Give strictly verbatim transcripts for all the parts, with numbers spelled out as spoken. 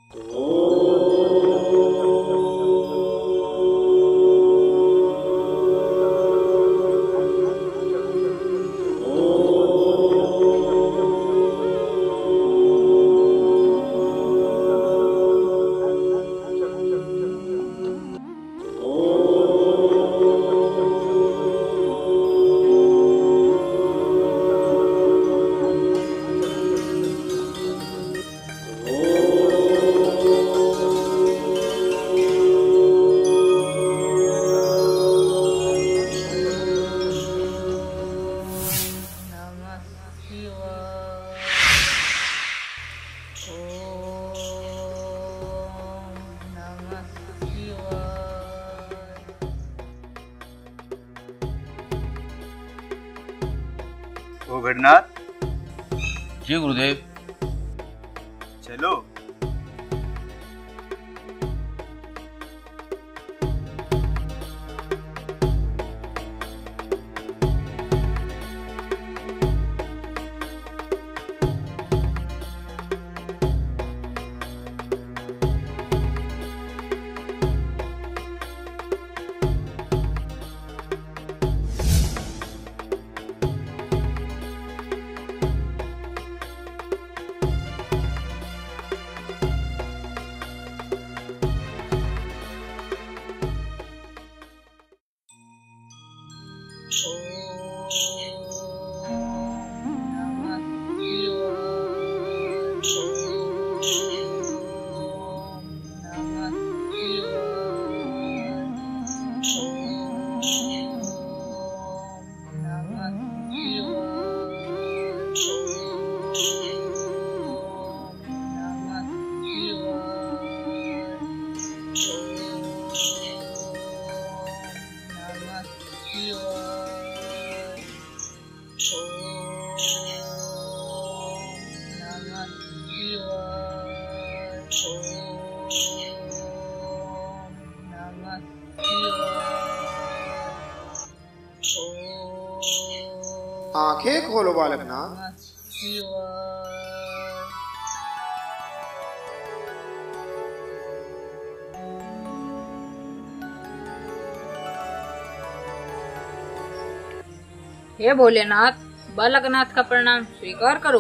ओ घरनाथ। जी गुरुदेव। चलो। आंखें खोलो बालकनाथ। हे भोलेनाथ, बालकनाथ का प्रणाम स्वीकार करो।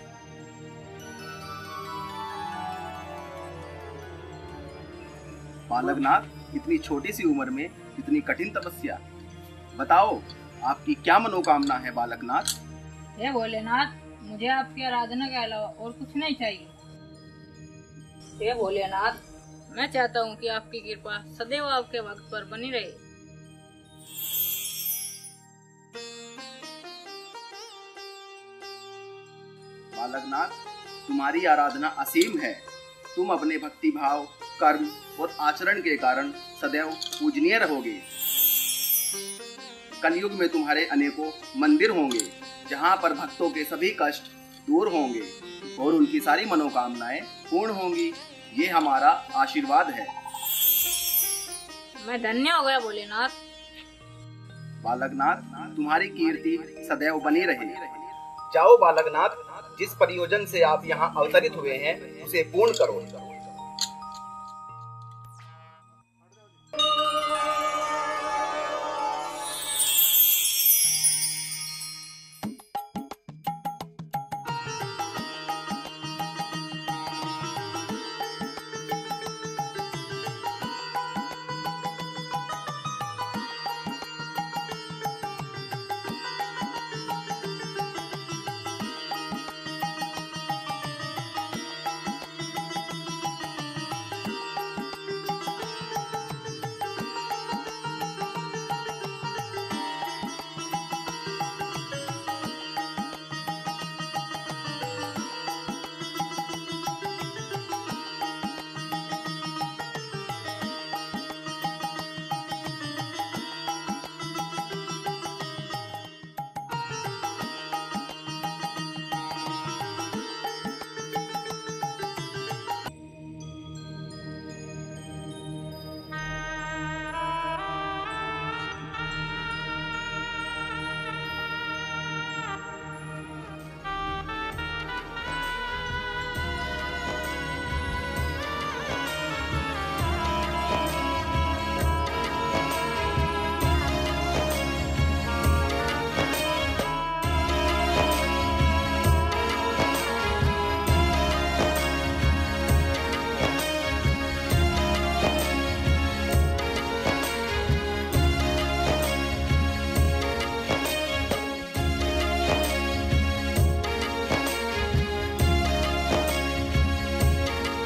बालकनाथ, इतनी छोटी सी उम्र में इतनी कठिन तपस्या, बताओ आपकी क्या मनोकामना है बालकनाथ? हे भोलेनाथ, मुझे आपकी आराधना के अलावा और कुछ नहीं चाहिए। हे भोलेनाथ, मैं चाहता हूँ कि आपकी कृपा सदैव आपके भक्त पर बनी रहे। बालकनाथ, तुम्हारी आराधना असीम है। तुम अपने भक्ति भाव, कर्म और आचरण के कारण सदैव पूजनीय रहोगे। कलयुग में तुम्हारे अनेकों मंदिर होंगे जहाँ पर भक्तों के सभी कष्ट दूर होंगे और उनकी सारी मनोकामनाएं पूर्ण होंगी। ये हमारा आशीर्वाद है। मैं धन्य हो गया भोलेनाथ। बालकनाथ, तुम्हारी कीर्ति सदैव बनी रहे। जाओ बालकनाथ, जिस परियोजन से आप यहाँ अवतरित हुए हैं उसे पूर्ण करो।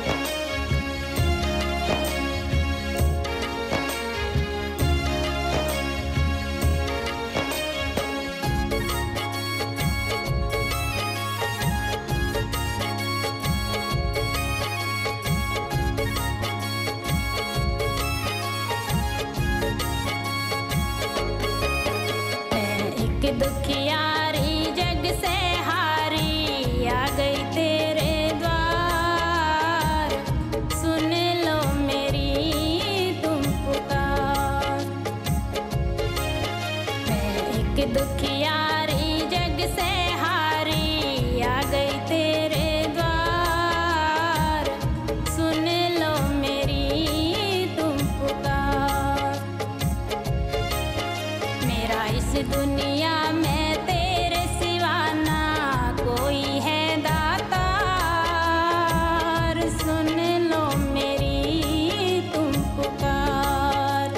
दुखियारी जग से हारी आ गई तेरे द्वार, सुन लो मेरी तुम पुकार। मैं एक दुखियारी जग से हारी आ गई तेरे द्वार, सुन लो मेरी तुम पुकार। मेरा इस दुनिया में तेरे सिवा ना कोई है दातार, सुन लो मेरी तुम पुकार।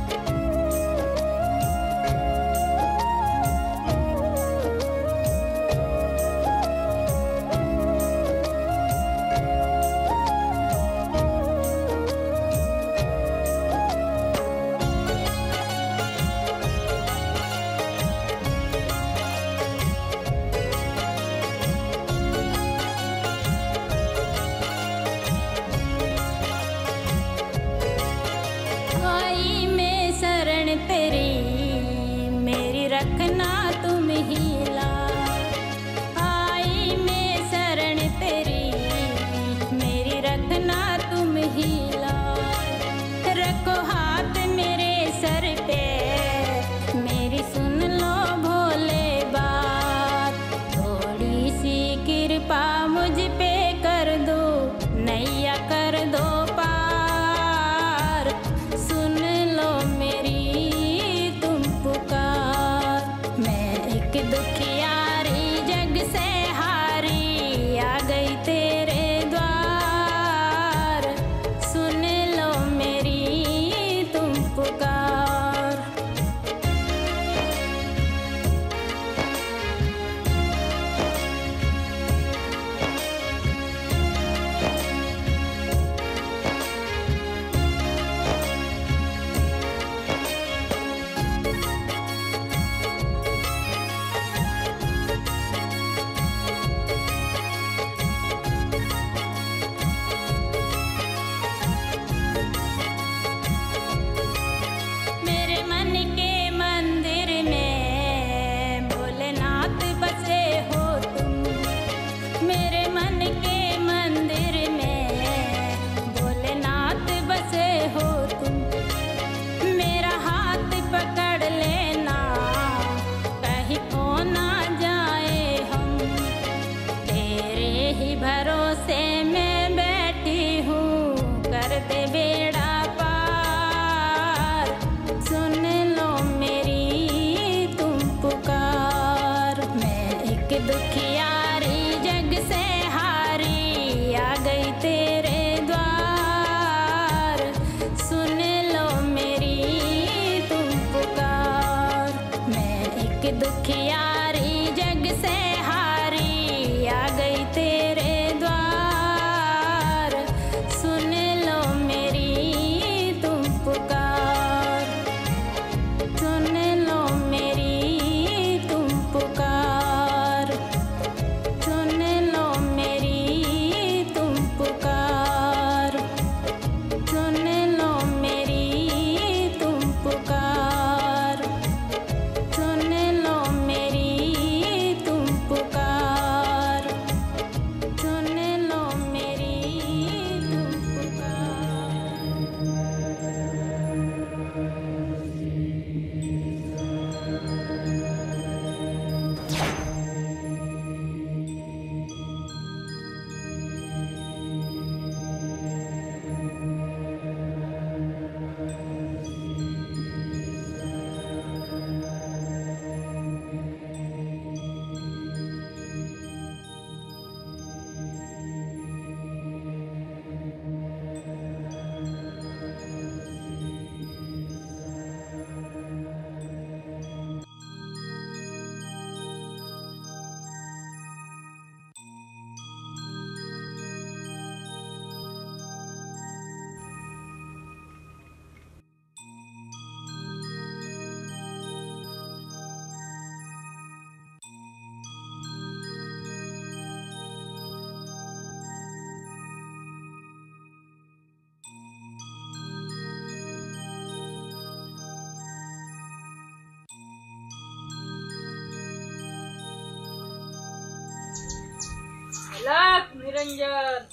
आई मैं शरण तेरी मेरी रखना तुम ही लाज, आई मैं शरण तेरी मेरी रखना तुम ही लाज। रखो हाथ मेरे सर पे मेरी सुन लो भोले बात, थोड़ी सी कृपा मुझ पे कर दो, नैया कर दो पार, सुन लो मेरी तुम पुकार। मैं एक दुखियारी जग से हारी आ गई तेरे द्वार, सुन लो मेरी तुम पुकार। मेरे मन के मंदिर में भोलेनाथ बसे हो तुम, मेरे मन के मंदिर में भोलेनाथ बसे हो तुम। मेरा हाथ पकड़ लेना कहीं खो ना जाए हम, तेरे ही भरोसे मैं बैठी हूँ, कर दे बेड़ा पार, सुन लो मेरी तुम पुकार। मैं एक दुखियारी जग से हारी आ गई तेरे द्वार, सुन लो मेरी तुम पुकार। मैं एक दुखियारी जग से हारी आ गई तेरे द्वार, सुन लो मेरी तुम पुकार, सुन लो मेरी तुम पुकार, सुन लो मेरी तुम पुकार, सुन लो मेरी तुम पुकार, सुन लो मेरी निरंजन।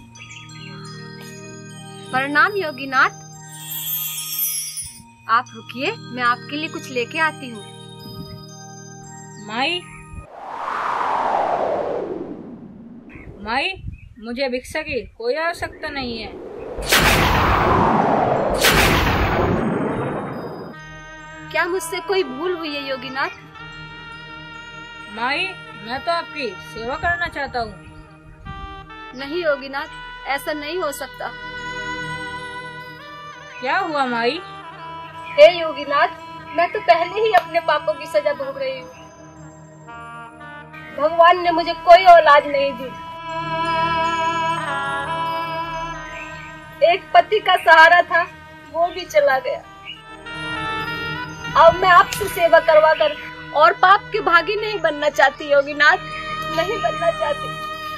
प्रणाम योगीनाथ। आप रुकिए, मैं आपके लिए कुछ लेके आती हूँ। माई माई मुझे भिक्षा की कोई आवश्यकता नहीं है। क्या मुझसे कोई भूल हुई है योगीनाथ? माई मैं तो आपकी सेवा करना चाहता हूँ। नहीं योगीनाथ, ऐसा नहीं हो सकता। क्या हुआ माई? हे योगीनाथ, मैं तो पहले ही अपने पापों की सजा भोग रही हूँ। भगवान ने मुझे कोई औलाद नहीं दी। एक पति का सहारा था, वो भी चला गया। अब मैं आपसे सेवा करवा कर और पाप के भागी नहीं बनना चाहती योगीनाथ, नहीं बनना चाहती।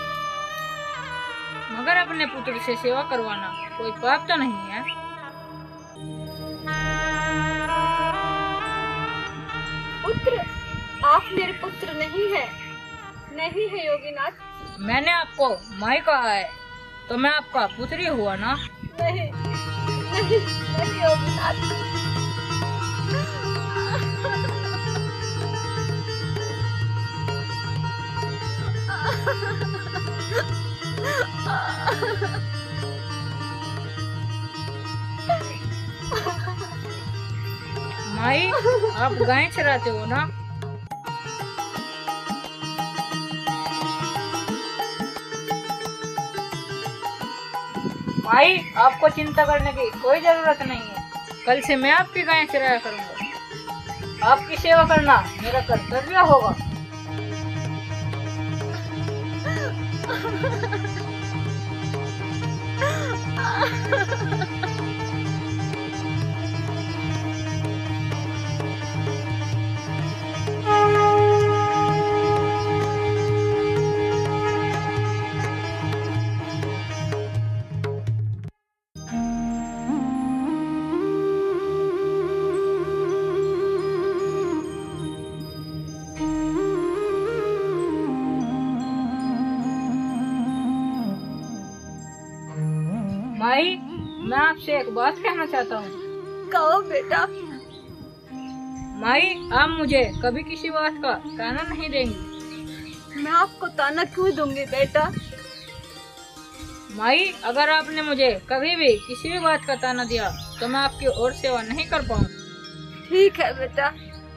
मगर अपने पुत्र से सेवा करवाना कोई पाप तो नहीं है। पुत्र? आप मेरे पुत्र नहीं है। नहीं है योगीनाथ। मैंने आपको माई कहा है तो मैं आपका पुत्र ही हुआ ना। नहीं नहीं नहीं योगीनाथ। माई आप गाय चराते हो ना? माई आपको चिंता करने की कोई जरूरत नहीं है। कल से मैं आपकी गाय चराया करूंगा। आपकी सेवा करना मेरा कर्तव्य होगा। माई मैं आपसे एक बात कहना चाहता हूँ। कहो बेटा। माई आप मुझे कभी किसी बात का ताना नहीं देंगी। मैं आपको ताना क्यों दूंगी बेटा? माई अगर आपने मुझे कभी भी किसी भी बात का ताना दिया तो मैं आपकी और सेवा नहीं कर पाऊंगी। ठीक है बेटा।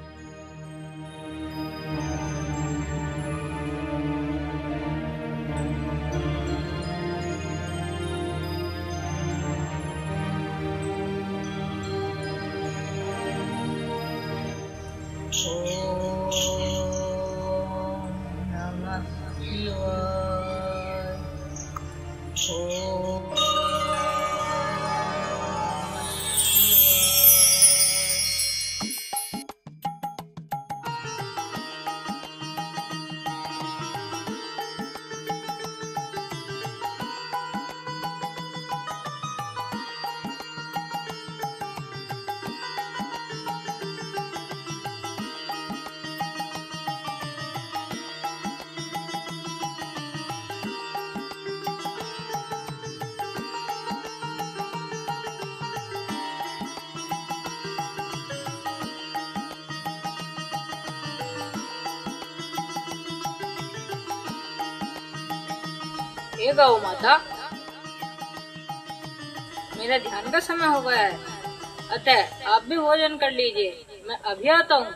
ये गौ माता, मेरा ध्यान का समय हो गया है, अतः आप भी भोजन कर लीजिए। मैं अभी आता हूँ।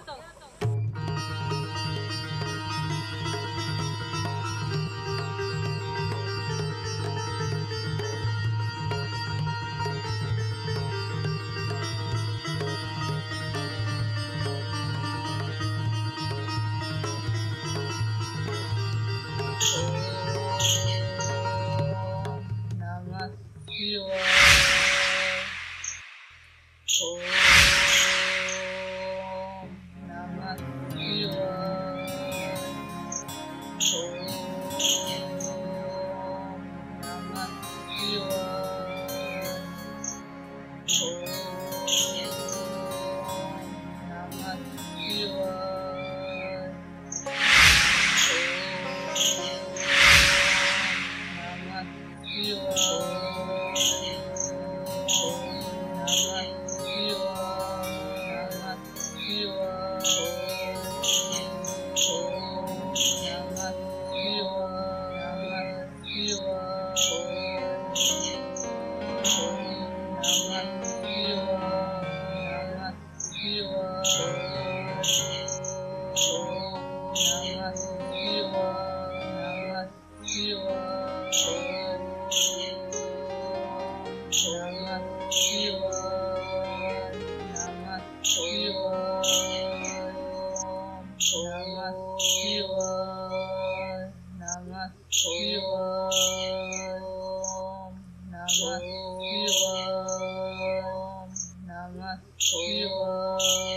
नमः शिवाय,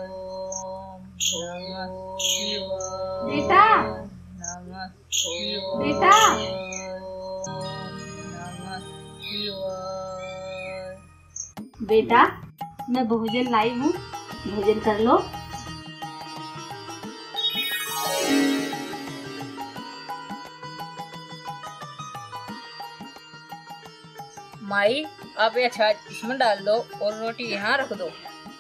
नमः शिवाय, बेटा नमः शिवाय, बेटा नमः शिवाय। बेटा मैं भोजन लाई हूँ, भोजन कर लो। माई आप ये छाछ इसमें डाल दो और रोटी यहाँ रख दो।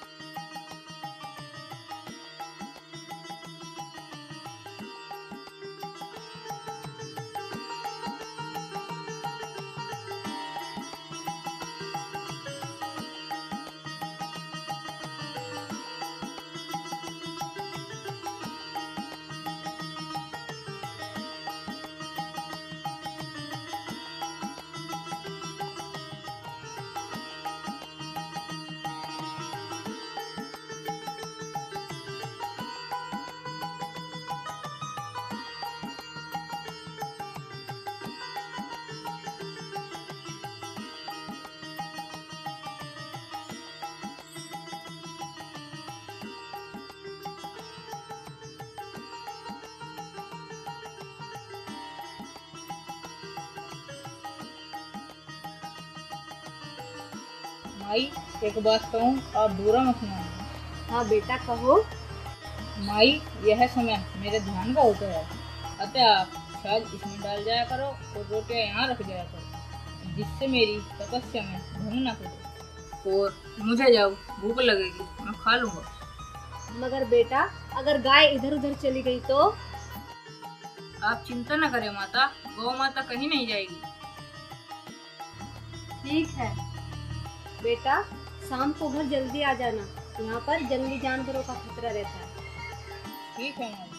माई एक बात कहूँ, आप बुरा मत मानो। हाँ बेटा कहो। माई यह समय मेरे ध्यान का होता है, अतः आप छाछ इसमें डाल जाया करो और रोटियां यहाँ रख जाया करो, जिससे मेरी तपस्या में भंग न पड़े। और मुझे जब भूख लगेगी मैं खा लूंगा। मगर बेटा अगर गाय इधर उधर चली गई तो? आप चिंता न करें माता, गौ माता कहीं नहीं जाएगी। ठीक है बेटा, शाम को घर जल्दी आ जाना, यहाँ पर जंगली जानवरों का खतरा रहता है। ठीक है माँ।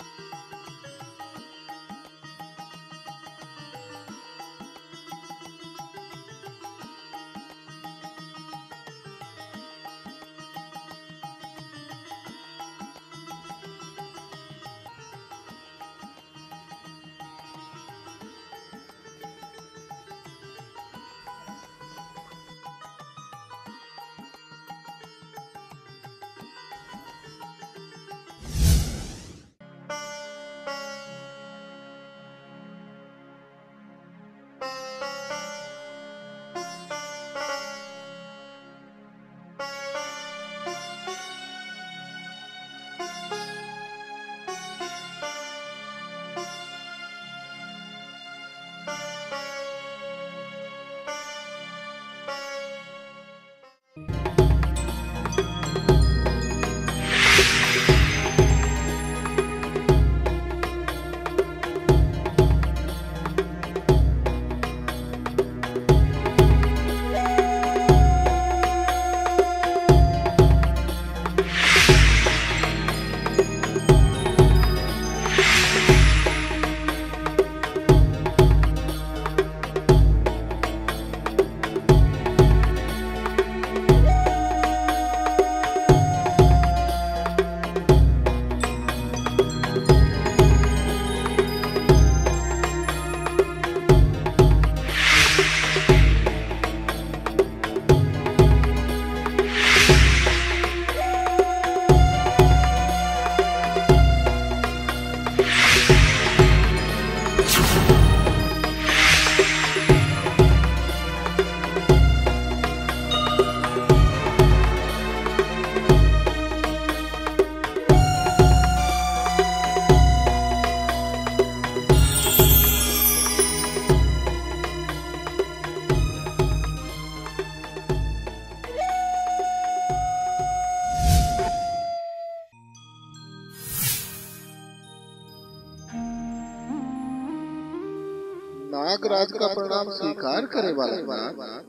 नागराज का प्रणाम स्वीकार करे बालकनाथ।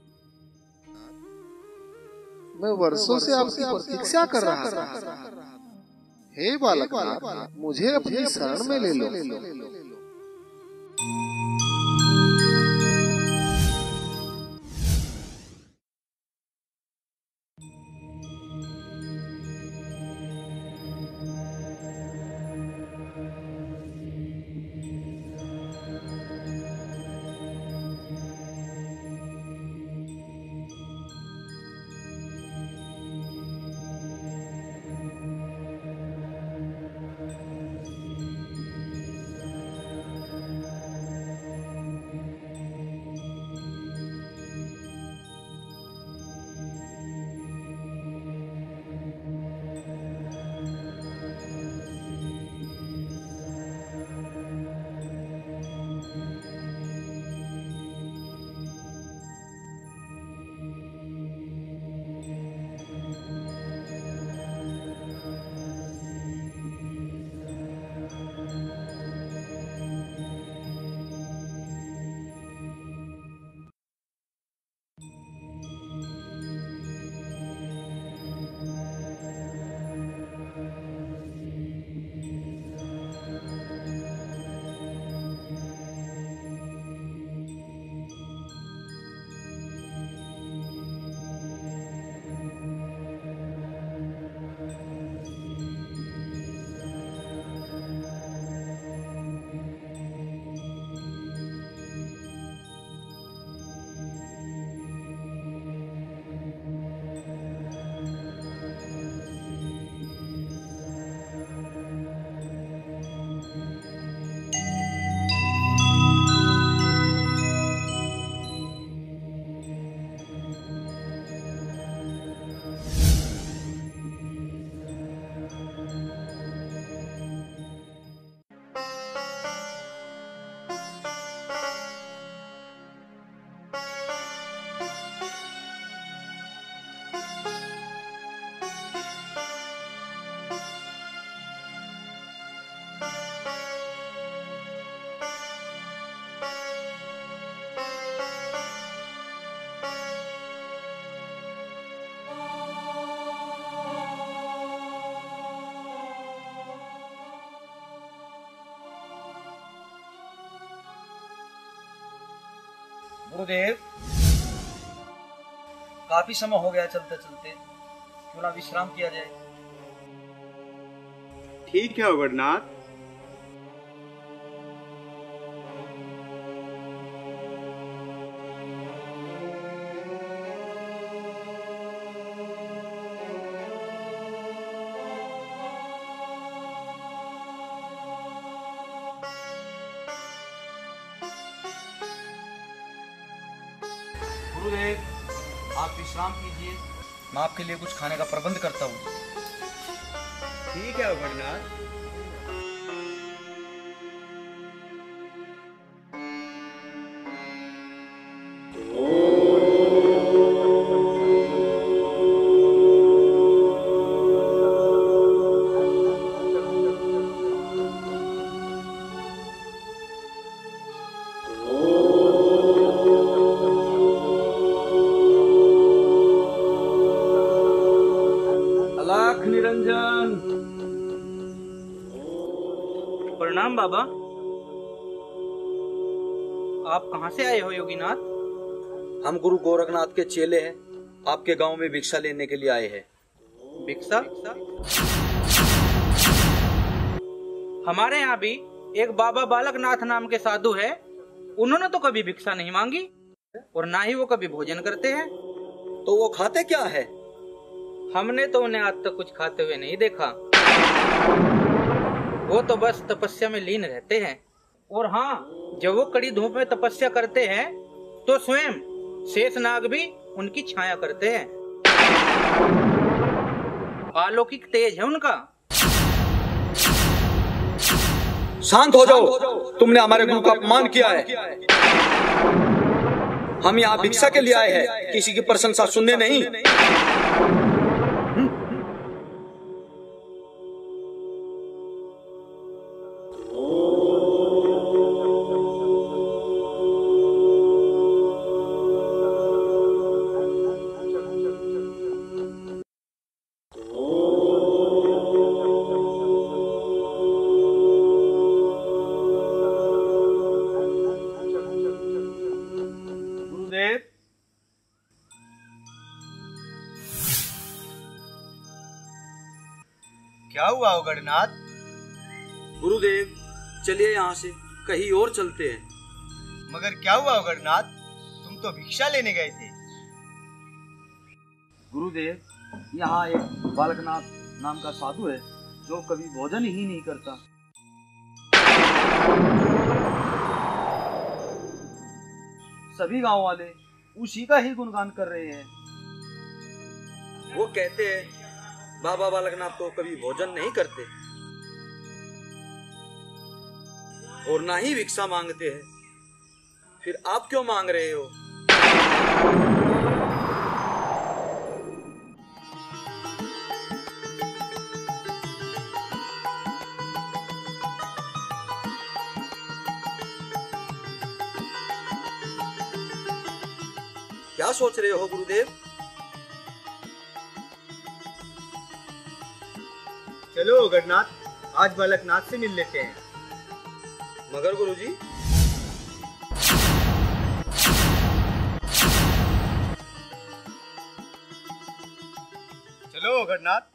मैं वर्षों से आपकी प्रतीक्षा कर रहा था। हे बालकनाथ, मुझे अपनी शरण में ले लो। गुरुदेव, काफी समय हो गया चलते चलते, क्यों ना विश्राम किया जाए। ठीक है अवगढ़नाथ। गुरुदेव, आप विश्राम कीजिए, मैं आपके लिए कुछ खाने का प्रबंध करता हूँ। ठीक है अवगढ़नाथ। अलाख निरंजन। प्रणाम बाबा। आप कहाँ से आए हो योगीनाथ? हम गुरु गोरखनाथ के चेले हैं, आपके गांव में भिक्षा लेने के लिए आए हैं। भिक्षा? हमारे यहाँ भी एक बाबा बालकनाथ नाम के साधु है, उन्होंने तो कभी भिक्षा नहीं मांगी और ना ही वो कभी भोजन करते हैं। तो वो खाते क्या है? हमने तो उन्हें आज तक कुछ खाते हुए नहीं देखा। वो तो बस तपस्या में लीन रहते हैं। और हाँ, जब वो कड़ी धूप में तपस्या करते हैं तो स्वयं शेषनाग भी उनकी छाया करते हैं। अलौकिक तेज है उनका। शांत हो जाओ, तुमने हमारे गुरु का अपमान किया है। हम यहाँ भिक्षा के लिए आए हैं, किसी की प्रशंसा सुनने नहीं। क्या हुआ अवगढ़नाथ? गुरुदेव, चलिए यहाँ से कहीं और चलते हैं। मगर क्या हुआ अवगढ़नाथ? तुम तो भिक्षा लेने गए थे। गुरुदेव, यहाँ एक बालकनाथ नाम का साधु है जो कभी भोजन ही नहीं करता। सभी गांव वाले उसी का ही गुणगान कर रहे हैं। वो कहते हैं बाबा बालकनाथ तो कभी भोजन नहीं करते और ना ही भिक्षा मांगते हैं। फिर आप क्यों मांग रहे हो? क्या सोच रहे हो गुरुदेव? चलो अवगढ़नाथ, आज बालकनाथ से मिल लेते हैं। मगर गुरुजी, चलो अवगढ़नाथ।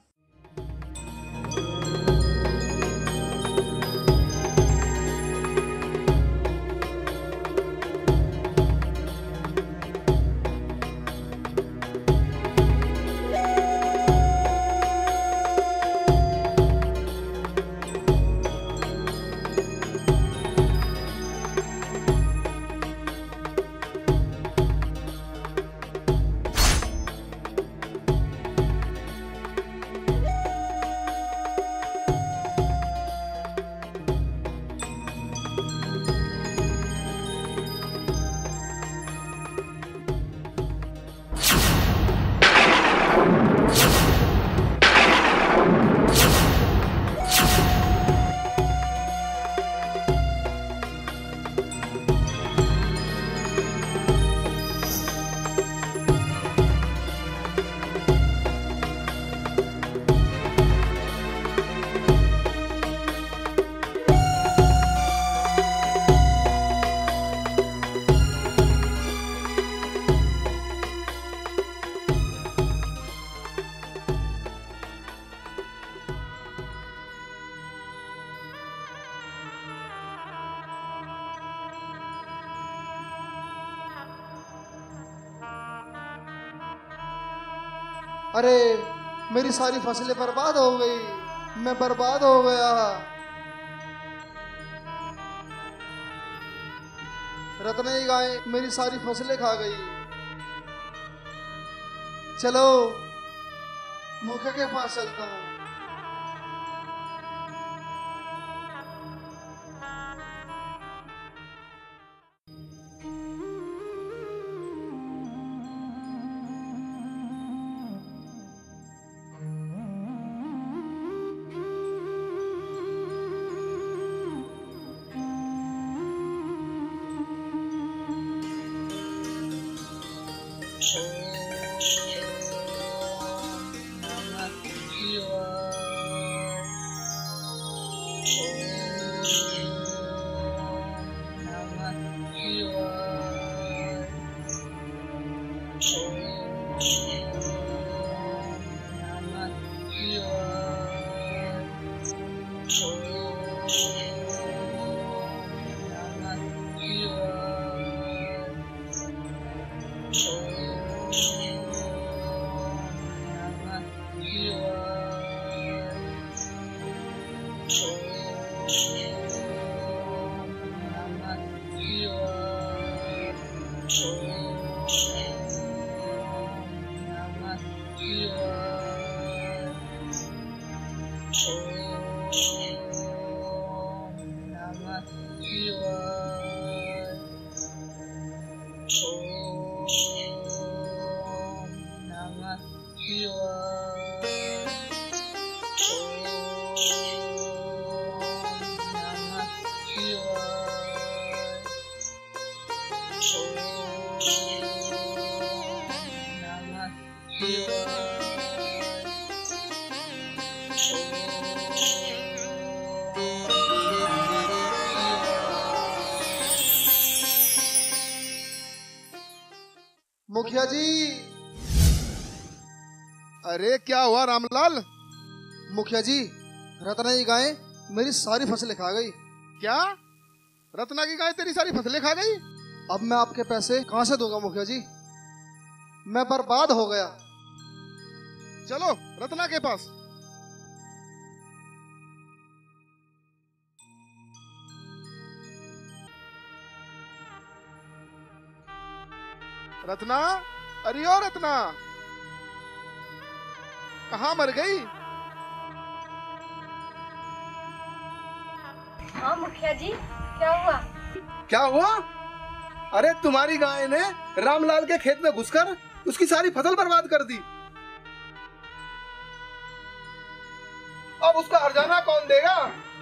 अरे मेरी सारी फसलें बर्बाद हो गई, मैं बर्बाद हो गया। रत्नई गाय मेरी सारी फसलें खा गई। चलो मुखिया के पास चलता हूँ। मुखिया जी। अरे क्या हुआ रामलाल? मुखिया जी, रत्नई गाय मेरी सारी फसलें खा गई। क्या? रत्ना की गाय तेरी सारी फसलें खा गई? अब मैं आपके पैसे कहां से दूंगा मुखिया जी? मैं बर्बाद हो गया। चलो रत्ना के पास। रत्ना, अरे ओ रत्ना, कहाँ मर गई? हाँ मुखिया जी, क्या हुआ? क्या हुआ? अरे तुम्हारी गाय ने रामलाल के खेत में घुसकर उसकी सारी फसल बर्बाद कर दी। अब उसका हर्जाना कौन देगा?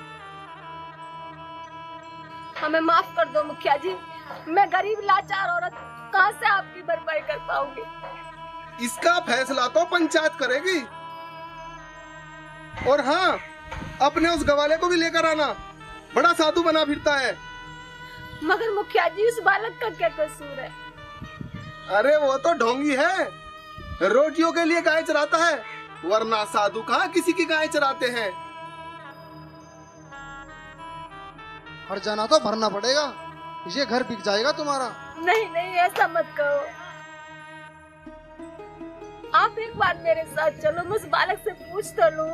हमें माफ कर दो मुखिया जी, मैं गरीब लाचार औरत कहाँ से आपकी भरपाई कर पाऊंगी? इसका फैसला तो पंचायत करेगी। और हाँ, अपने उस गवाले को भी लेकर आना, बड़ा साधु बना फिरता है। मगर मुखिया जी, उस बालक का क्या कसूर है? अरे वो तो ढोंगी है, रोटियों के लिए गाय चराता है, वरना साधु कहाँ किसी की गाय चराते हैं। हर्जाना तो भरना पड़ेगा, ये घर बिक जाएगा तुम्हारा। नहीं नहीं, ऐसा मत कहो। आप एक बार मेरे साथ चलो, मैं उस बालक से पूछ तो लूं।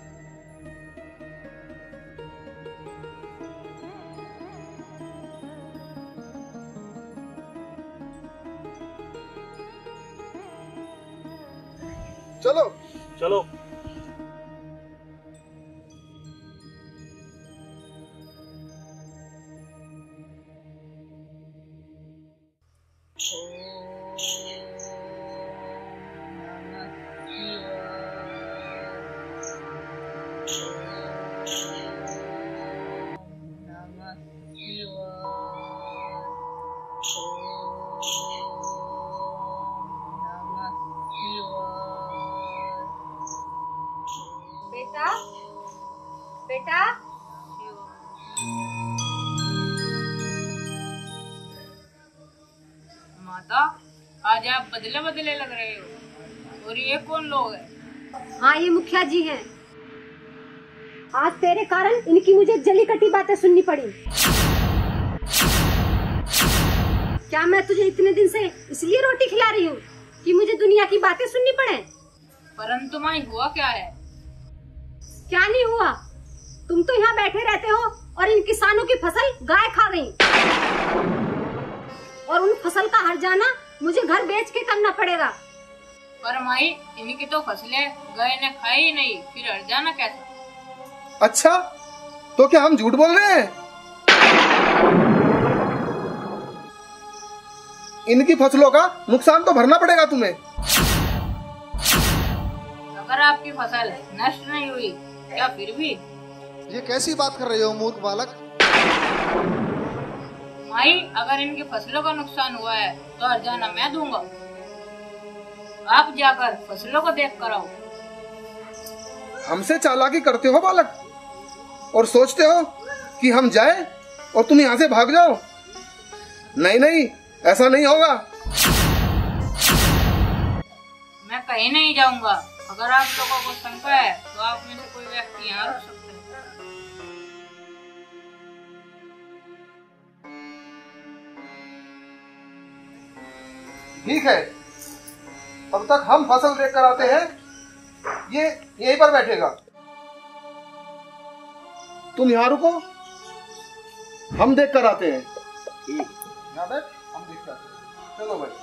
चलो चलो। बेटा, बेटा, माता, आज आप बदले बदले लग रहे हो। और ये कौन लोग हैं? हाँ, ये मुखिया जी हैं। आज तेरे कारण इनकी मुझे जली कटी बातें सुननी पड़ी। क्या मैं तुझे इतने दिन से इसलिए रोटी खिला रही हूँ कि मुझे दुनिया की बातें सुननी पड़े? परंतु माई हुआ क्या है? क्या नहीं हुआ? तुम तो यहाँ बैठे रहते हो और इन किसानों की फसल गाय खा गई, और उन फसल का हर्जाना मुझे घर बेच के करना पड़ेगा। पर माई इनकी तो फसलें गाय ने खाई ही नहीं, फिर हर्जाना कैसा? अच्छा, तो क्या हम झूठ बोल रहे हैं? इनकी फसलों का नुकसान तो भरना पड़ेगा तुम्हें। अगर आपकी फसल नष्ट नहीं हुई क्या फिर भी? ये कैसी बात कर रहे हो मूर्ख बालक? माई अगर इनकी फसलों का नुकसान हुआ है तो हर्जाना मैं दूंगा। आप जाकर फसलों को देख कर आओ। हमसे चालाकी करते हो बालक, और सोचते हो कि हम जाएं और तुम यहाँ से भाग जाओ। नहीं नहीं, ऐसा नहीं होगा। मैं कहीं नहीं जाऊंगा। अगर आप लोगों को शंका है तो आप में से कोई व्यक्ति यहाँ रुक सकते हैं। ठीक है, तब तक हम फसल देख कर आते हैं। ये यहीं पर बैठेगा, तुम यहाँ रुको, हम देख कर आते हैं। ठीक। यहाँ बैठ, हम देख कर आते हैं। चलो भाई।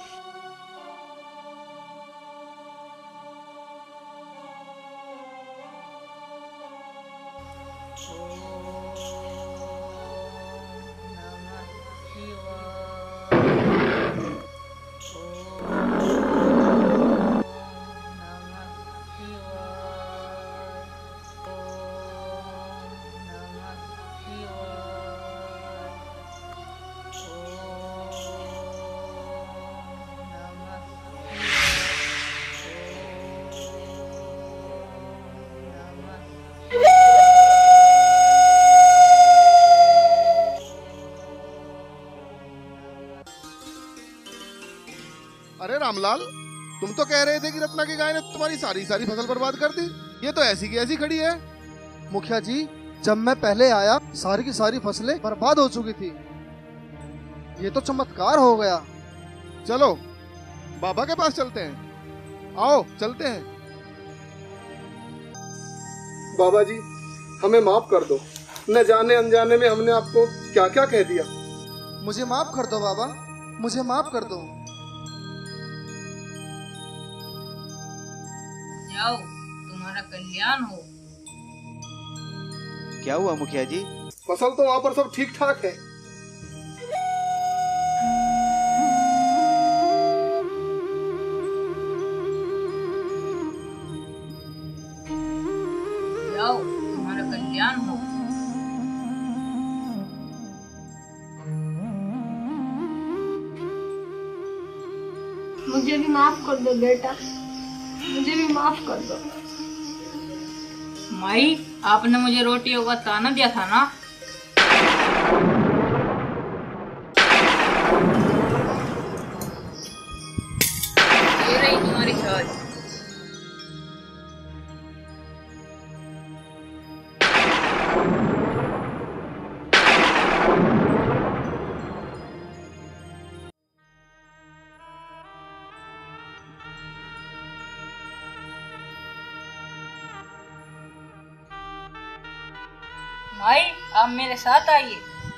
अरे रामलाल, तुम तो कह रहे थे कि रत्ना की गाय ने तुम्हारी सारी सारी फसल बर्बाद कर दी। ये तो ऐसी की ऐसी खड़ी है। मुखिया जी, जब मैं पहले आया सारी की सारी फसलें बर्बाद हो चुकी थी। ये तो चमत्कार हो गया। चलो बाबा के पास चलते हैं। आओ चलते हैं। बाबा जी, हमें माफ कर दो, न जाने अनजाने में हमने आपको क्या क्या कह दिया। मुझे माफ कर दो बाबा, मुझे माफ कर दो। जाओ, तुम्हारा कल्याण हो। क्या हुआ मुखिया जी? फसल तो वहाँ पर सब ठीक ठाक है। जाओ, तुम्हारा कल्याण हो। मुझे भी माफ कर दो बेटा, मुझे भी माफ कर दो। माई, आपने मुझे रोटियों का ताना दिया था ना? ये रही तुम्हारी छाछ। माई, आप मेरे साथ आइए।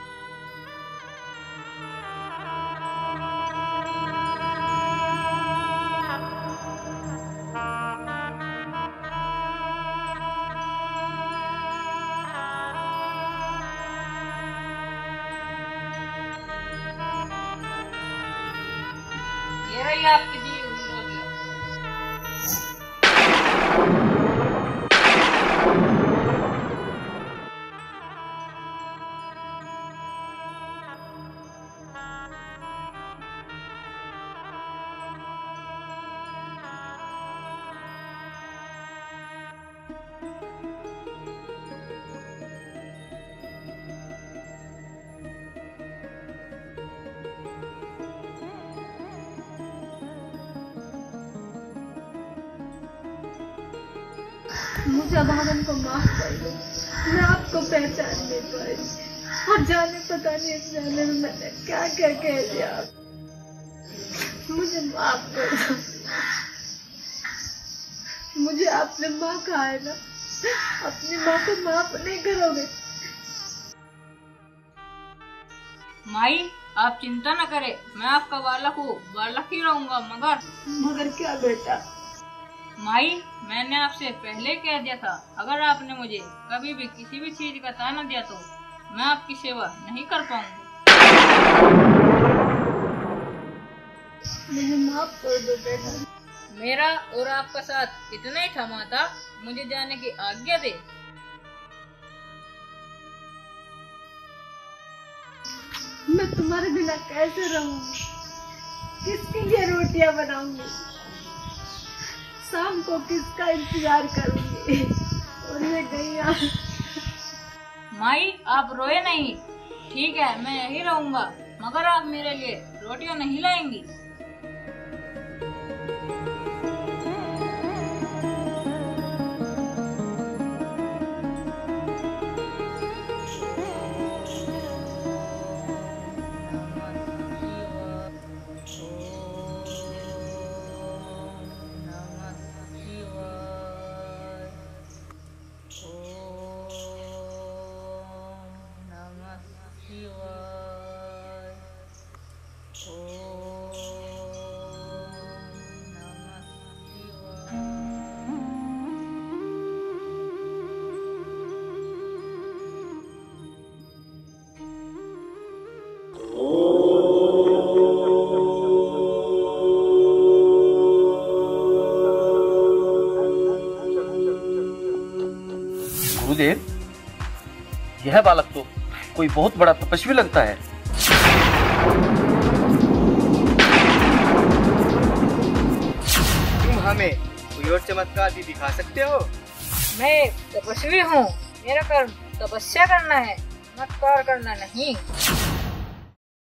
ये रही आपकी दी हुई रोटियां। मुझे अभावन को माफ कर दो, मैं आपको पहचान नहीं पाई, और जाने पता नहीं जाने में मैंने क्या क्या कह दिया। मुझे माफ कर दो, मुझे मुझे आपने माँ कहा है ना, अपनी माँ को माफ नहीं करोगे? माई आप चिंता न करें, मैं आपका बालक हूँ, बालक ही रहूंगा। मगर मगर क्या बेटा? माई मैंने आपसे पहले कह दिया था, अगर आपने मुझे कभी भी किसी भी चीज का ताना दिया तो मैं आपकी सेवा नहीं कर पाऊंगी। मुझे माफ कर दो बेटा। मेरा और आपका साथ इतना ही था माता, मुझे जाने की आज्ञा दे। मैं तुम्हारे बिना कैसे रहूंगी? किसके लिए रोटियां बनाऊंगी? शाम को किसका इंतजार करूंगी? और ये गैया। माई आप रोए नहीं, ठीक है मैं यही रहूंगा, मगर आप मेरे लिए रोटियां नहीं लाएंगी। गुरुदेव, यह बालक तो कोई बहुत बड़ा तपस्वी लगता है। तुम हमें कोई और चमत्कार भी दिखा सकते हो? मैं तपस्वी हूँ, मेरा कर्म तपस्या करना है, चमत्कार करना नहीं।